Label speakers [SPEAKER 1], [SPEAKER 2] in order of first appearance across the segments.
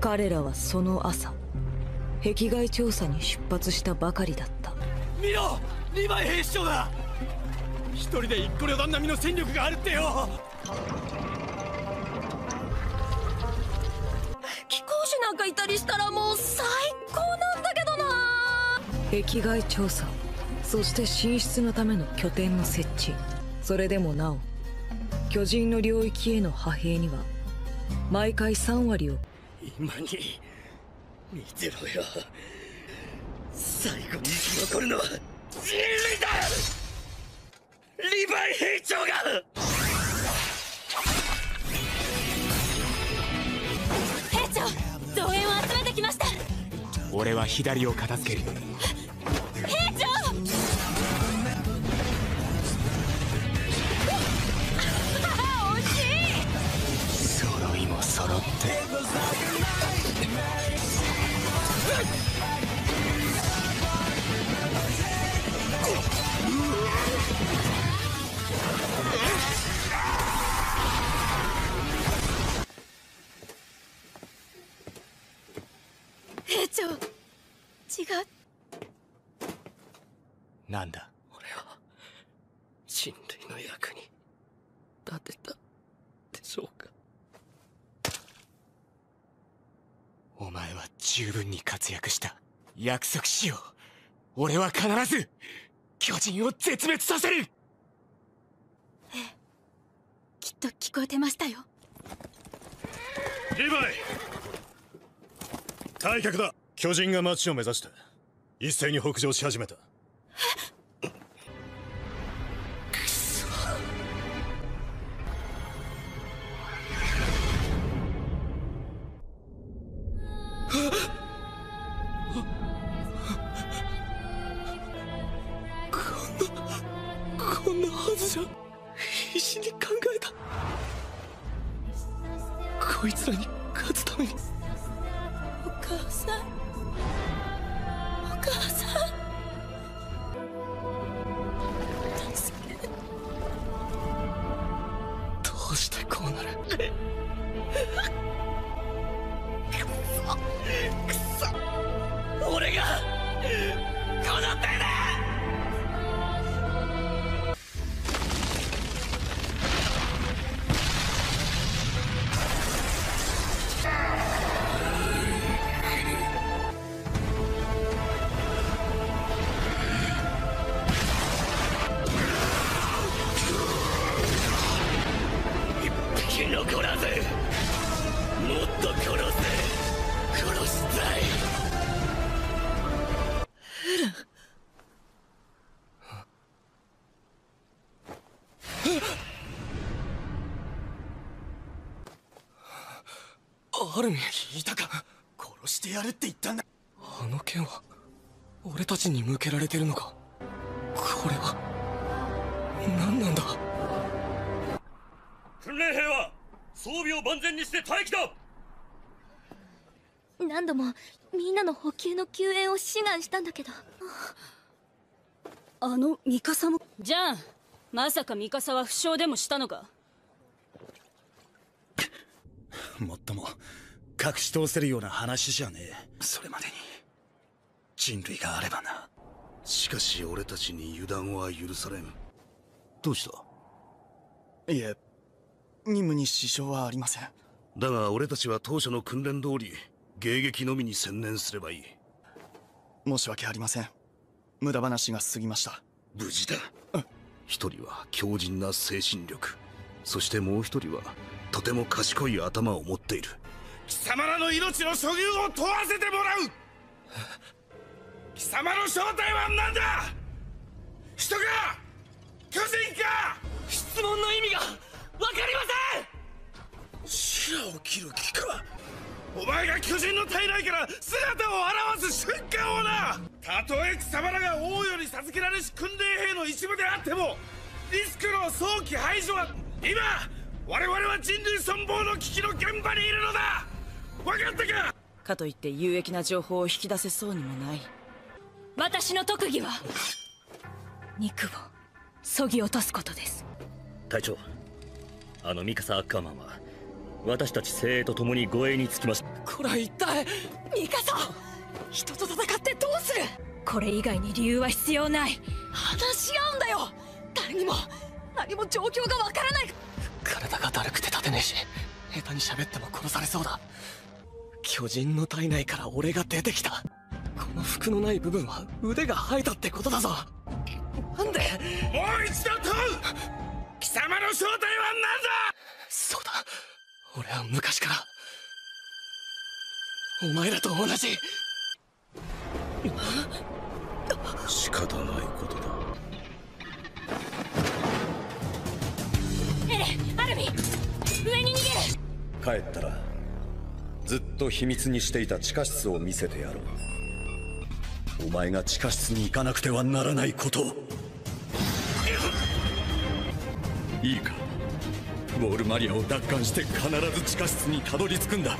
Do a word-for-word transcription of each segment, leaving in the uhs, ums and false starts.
[SPEAKER 1] 彼らはその朝壁外調査に出発したばかりだった。
[SPEAKER 2] 見ろ、リヴァイ兵士長だ。一人で一個旅団並みの戦力があるってよ。
[SPEAKER 3] 貴公子なんかいたりしたらもう最高なんだけどな。
[SPEAKER 1] 壁外調査、そして進出のための拠点の設置。それでもなお巨人の領域への派兵には毎回さん割を。
[SPEAKER 2] 今に見てろよ、最後に生き残るのは人類だ。リヴァイ兵長が。
[SPEAKER 3] 兵長、増援を集めてきました。
[SPEAKER 4] 俺は左を片付ける。
[SPEAKER 3] 兵長、惜しい。
[SPEAKER 4] 揃いも揃って
[SPEAKER 3] 兵長、違う。
[SPEAKER 4] なんだ。
[SPEAKER 2] 俺は人類の役に立てたでしょうか。
[SPEAKER 4] お前は十分に活躍した。約束しよう。俺は必ず巨人を絶滅させる。
[SPEAKER 3] ええ、きっと聞こえてましたよ。
[SPEAKER 5] リヴァイ、退却だ。巨人が町を目指して一斉に北上し始めた。
[SPEAKER 2] くそ。こんなはずじゃ。必死に考えた。こいつらに勝つために。
[SPEAKER 3] お母さん、お母さん、助けて。
[SPEAKER 2] どうしてこうなる。くそくそ、俺がこの手で。残らず、もっと殺せ、殺したい。エレン。アルミン、聞いたか。殺してやるって言ったんだ。あの剣は俺たちに向けられてるのか。これは何なんだ。訓練兵は装備を万全にして待機だ。
[SPEAKER 3] 何度もみんなの補給の救援を志願したんだけど。あのミカサも。
[SPEAKER 6] じゃあまさかミカサは負傷でもしたのか。
[SPEAKER 7] もっとも隠し通せるような話じゃねえ。それまでに人類があればな。
[SPEAKER 8] しかし俺たちに油断は許されん。どうした？
[SPEAKER 9] いえ、任務に支障はありません。
[SPEAKER 8] だが俺たちは当初の訓練通り迎撃のみに専念すればいい。
[SPEAKER 9] 申し訳ありません。無駄話が過ぎました。
[SPEAKER 8] 無事だ。一人は強靭な精神力、そしてもう一人はとても賢い頭を持っている。
[SPEAKER 5] 貴様らの命の所有を問わせてもらう。貴様の正体は何だ。人か巨人か。
[SPEAKER 2] 質問の意味が分かりません。
[SPEAKER 5] 白を切る気か。お前が巨人の体内から姿を現す瞬間をな。たとえ貴様らが王より授けられし訓練兵の一部であってもリスクの早期排除は今我々は人類存亡の危機の現場にいるのだ。分かったか。
[SPEAKER 1] かといって有益な情報を引き出せそうにもない。
[SPEAKER 6] 私の特技は
[SPEAKER 1] 肉を削ぎ落とすことです。
[SPEAKER 2] 隊長、あのミカサ・アッカーマンは
[SPEAKER 10] 私たち精鋭と共に護衛につきました。
[SPEAKER 2] これは一体。
[SPEAKER 3] ミカサ、人と戦ってどうする。これ以外に理由は必要ない。話し合うんだよ。誰にも何も状況がわからない。
[SPEAKER 2] 体がだるくて立てねえし、下手に喋っても殺されそうだ。巨人の体内から俺が出てきた。この服のない部分は腕が生えたってことだぞ。なんで。
[SPEAKER 5] もう一度問う。貴様の正体は何だ。
[SPEAKER 2] そうだ、俺は昔からお前らと同じ。
[SPEAKER 8] 仕方ないことだ。
[SPEAKER 3] エレン、アルミン、上に逃
[SPEAKER 7] げる。帰ったらずっと秘密にしていた地下室を見せてやろう。お前が地下室に行かなくてはならないことを。いいか、ウォールマリアを奪還して必ず地下室にたどり着くんだ。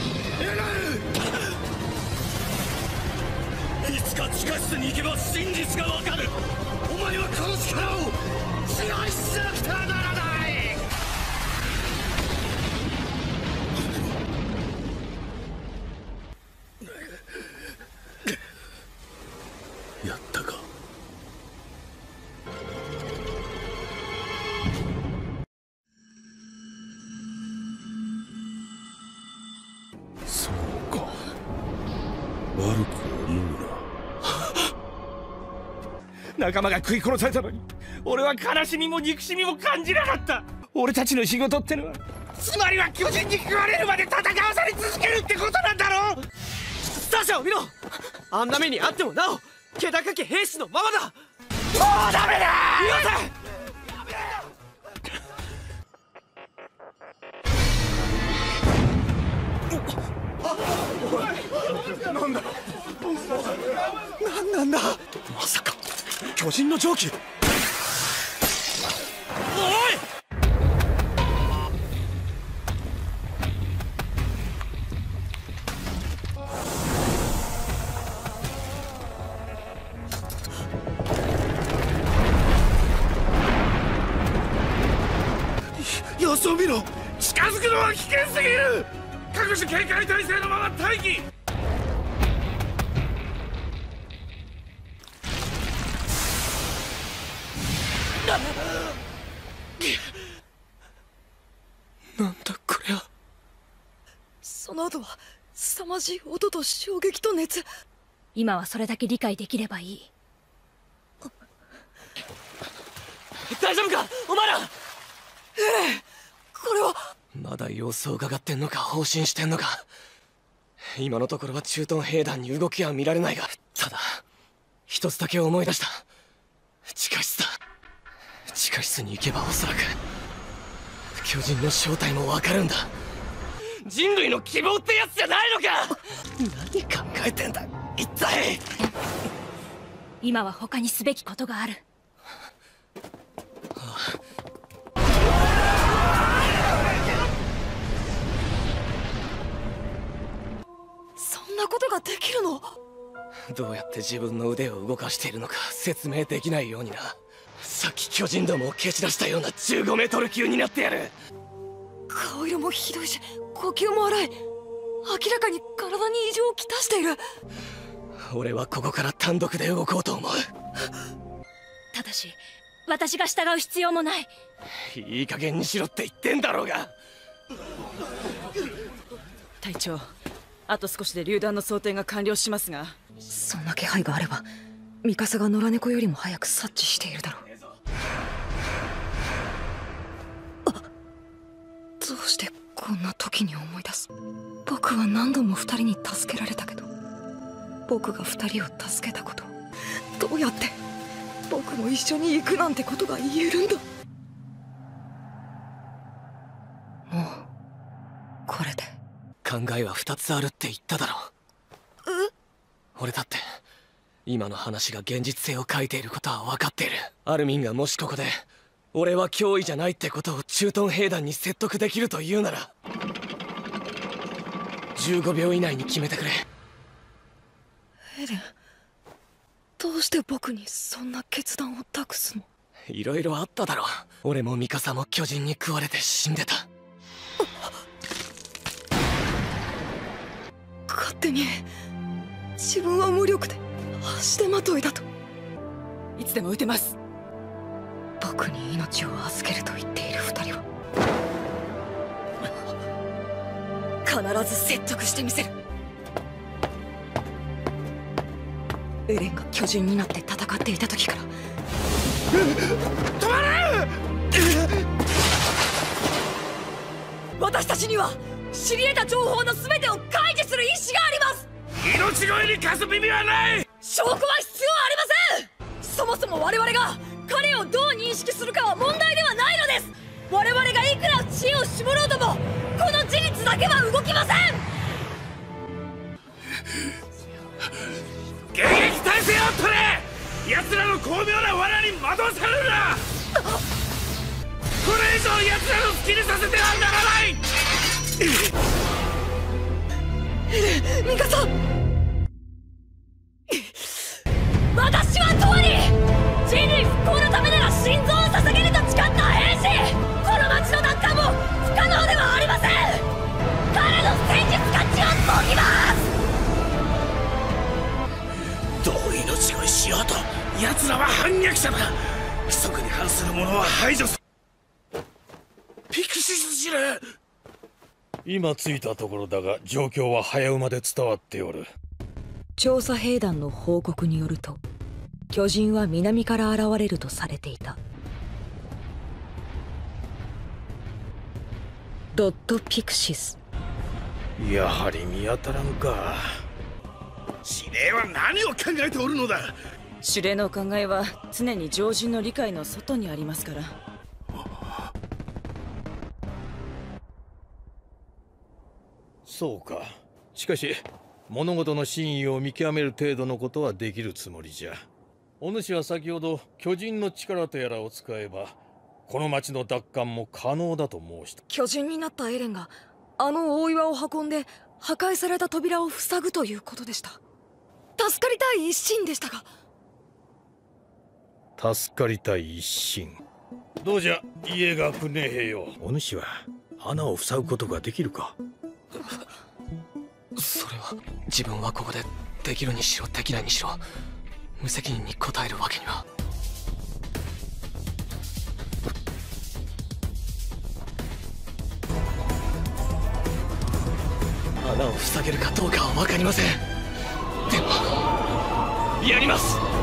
[SPEAKER 7] いつか地下室に行けば真実がわかる。お前はこの力を支配しなくてはならない。やったか。
[SPEAKER 8] そうか、悪く思うな。
[SPEAKER 5] 仲間が食い殺されたのに俺は悲しみも憎しみも感じなかった。俺たちの仕事ってのはつまりは巨人に食われるまで戦わされ続けるってことなんだろう。
[SPEAKER 2] サシャを見ろ。あんな目にあってもなお気高き兵士のままだ。も
[SPEAKER 5] うダメだ。
[SPEAKER 2] なんだなんなんだ。まさか巨人の蒸気。おい。
[SPEAKER 5] 様子を見ろ。近づくのは危険すぎる。各自警戒態勢のまま待機。
[SPEAKER 2] なんだこれは。
[SPEAKER 1] その後は凄まじい音と衝撃と熱。
[SPEAKER 3] 今はそれだけ理解できればいい。
[SPEAKER 2] 大丈夫かお前ら。
[SPEAKER 1] ええ、これは。
[SPEAKER 2] まだ様子を伺ってんのか放心してんのか。今のところは駐屯兵団に動きは見られないが、ただ一つだけ思い出した。地下室だ。地下室に行けばおそらく巨人の正体もわかるんだ。人類の希望ってやつじゃないのか。何考えてんだ一体。
[SPEAKER 3] 今は他にすべきことがある。
[SPEAKER 1] そんなことができるの？
[SPEAKER 2] どうやって自分の腕を動かしているのか説明できないようにな。さっき巨人どもを蹴散らしたようなじゅうごメートル級になってやる。
[SPEAKER 1] 顔色もひどいし呼吸も荒い。明らかに体に異常をきたしている。
[SPEAKER 2] 俺はここから単独で動こうと思う。
[SPEAKER 3] ただし私が従う必要もない。
[SPEAKER 2] いい加減にしろって言ってんだろうが。
[SPEAKER 11] 隊長、あと少しで榴弾の装填が完了しますが。
[SPEAKER 1] そんな気配があればミカサが野良猫よりも早く察知しているだろう。あ、どうしてこんな時に思い出す。僕は何度も二人に助けられたけど、僕が二人を助けたことをどうやって僕も一緒に行くなんてことが言えるんだ。もうこれで
[SPEAKER 2] 考えは二つあるって言っただろう。俺だって今の話が現実性を書いていることは分かっている。アルミンがもしここで俺は脅威じゃないってことを駐屯兵団に説得できるというならじゅうごびょう以内に決めてくれ。
[SPEAKER 1] エレン、どうして僕にそんな決断を託すの？
[SPEAKER 2] いろいろあっただろう。俺もミカサも巨人に食われて死んでた。
[SPEAKER 1] 手に自分は無力で足手まといだと。
[SPEAKER 11] いつでも撃てます。
[SPEAKER 1] 僕に命を預けると言っている二人は必ず説得してみせる。エレンが巨人になって戦っていた時から。
[SPEAKER 5] 止まれ！
[SPEAKER 3] 私たちには知り得た情報の全てを開示する意志があります。
[SPEAKER 5] 命乞いに貸す耳はない。
[SPEAKER 3] 証拠は必要ありません。そもそも我々が彼をどう認識するかは問題ではないのです。我々がいくら知恵を絞ろうともこの事実だけは動きません。
[SPEAKER 5] 迎撃態勢を取れ。奴らの巧妙な罠に惑わされるな。これ以上奴らの好きにさせてはならない。
[SPEAKER 3] ミカサ、私は永遠に人類復興のためなら心臓を捧げると誓った兵士。この町の奪還も不可能ではありません。彼の戦術価値は解きます。
[SPEAKER 5] どう命乞いしようと奴らは反逆者だ。規則に反する者は排除する。ピクシス司令、
[SPEAKER 12] 今着いたところだが状況は早馬で伝わっておる。
[SPEAKER 1] 調査兵団の報告によると巨人は南から現れるとされていた。ドットピクシス。
[SPEAKER 12] やはり見当たらんか。
[SPEAKER 5] 司令は何を考えておるのだ。
[SPEAKER 11] 司令の考えは常に常人の理解の外にありますから。
[SPEAKER 12] そうか。しかし物事の真意を見極める程度のことはできるつもりじゃ。お主は先ほど巨人の力とやらを使えばこの町の奪還も可能だと申した。
[SPEAKER 1] 巨人になったエレンがあの大岩を運んで破壊された扉を塞ぐということでした。助かりたい一心でしたが。
[SPEAKER 12] 助かりたい一心。どうじゃ家が不寧兵よ。
[SPEAKER 8] お主は穴を塞ぐことができるか。
[SPEAKER 2] それは自分はここでできるにしろできないにしろ無責任に答えるわけには。穴を塞げるかどうかは分かりません。でもやります。